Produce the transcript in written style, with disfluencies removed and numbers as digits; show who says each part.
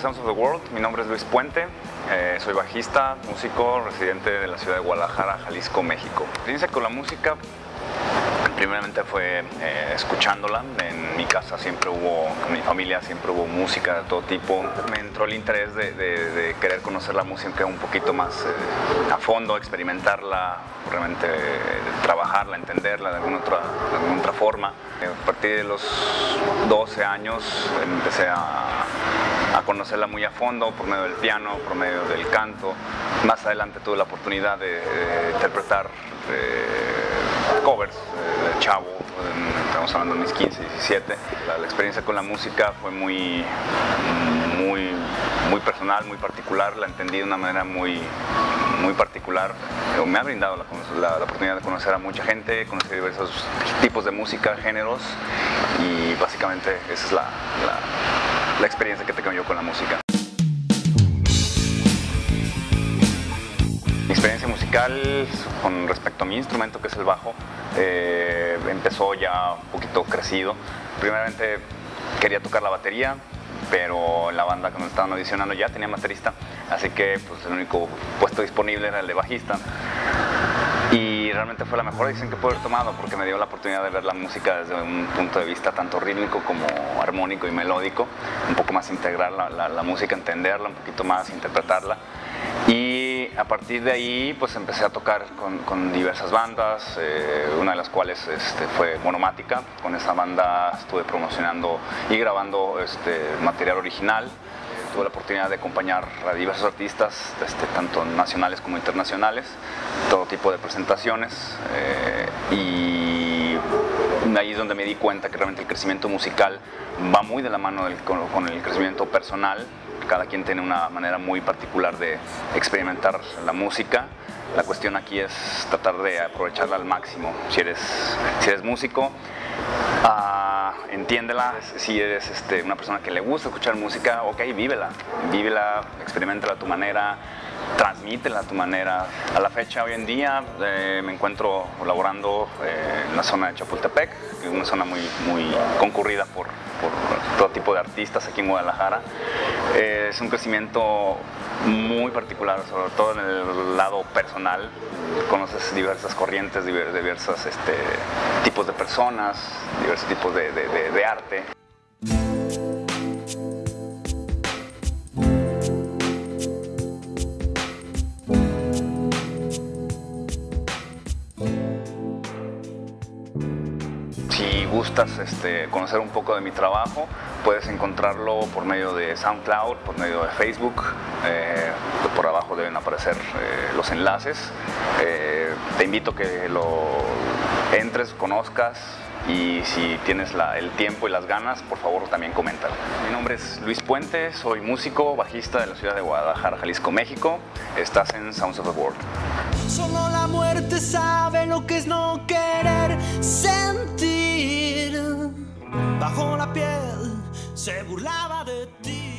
Speaker 1: Sounds of the World. Mi nombre es Luis Puente, soy bajista, músico, residente de la ciudad de Guadalajara, Jalisco, México. La experiencia con la música primeramente fue escuchándola. En mi casa siempre hubo, con mi familia siempre hubo música de todo tipo. Me entró el interés de querer conocer la música un poquito más a fondo, experimentarla, realmente trabajarla, entenderla de alguna otra forma. A partir de los 12 años empecé a conocerla muy a fondo por medio del piano, por medio del canto. Más adelante tuve la oportunidad de interpretar covers de chavo, estamos hablando de mis 15, 17. La experiencia con la música fue muy personal, muy particular, la entendí de una manera muy particular. Me ha brindado la oportunidad de conocer a mucha gente, conocer diversos tipos de música, géneros, y básicamente esa es la experiencia que tengo yo con la música. Mi experiencia musical con respecto a mi instrumento, que es el bajo, empezó ya un poquito crecido. Primeramente quería tocar la batería, pero en la banda cuando estaban audicionando ya tenía baterista, así que pues, el único puesto disponible era el de bajista. Y realmente fue la mejor decisión que pude haber tomado, porque me dio la oportunidad de ver la música desde un punto de vista tanto rítmico como armónico y melódico, un poco más integrar la música, entenderla un poquito más, interpretarla. Y a partir de ahí pues empecé a tocar con diversas bandas, una de las cuales fue Monomática. Con esa banda estuve promocionando y grabando material original. Tuve la oportunidad de acompañar a diversos artistas, tanto nacionales como internacionales, todo tipo de presentaciones, y ahí es donde me di cuenta que realmente el crecimiento musical va muy de la mano con el crecimiento personal. Cada quien tiene una manera muy particular de experimentar la música. La cuestión aquí es tratar de aprovecharla al máximo. Si eres músico, entiéndela. Si eres una persona que le gusta escuchar música, ok, vívela, experiméntala a tu manera, transmítela a tu manera. A la fecha, hoy en día, me encuentro laborando en la zona de Chapultepec, que es una zona muy concurrida por todo tipo de artistas aquí en Guadalajara. Es un crecimiento muy particular, sobre todo en el lado personal. Conoces diversas corrientes, diversos tipos de personas, diversos tipos de arte. Si gustas conocer un poco de mi trabajo, puedes encontrarlo por medio de SoundCloud, por medio de Facebook. Por abajo deben aparecer los enlaces. Te invito a que lo entres, conozcas, y si tienes el tiempo y las ganas, por favor también coméntalo. Mi nombre es Luis Puente, soy músico, bajista de la ciudad de Guadalajara, Jalisco, México. Estás en Sounds of the World.
Speaker 2: Solo la muerte sabe lo que es no querer sentir. Bajo la piel se burlaba de ti.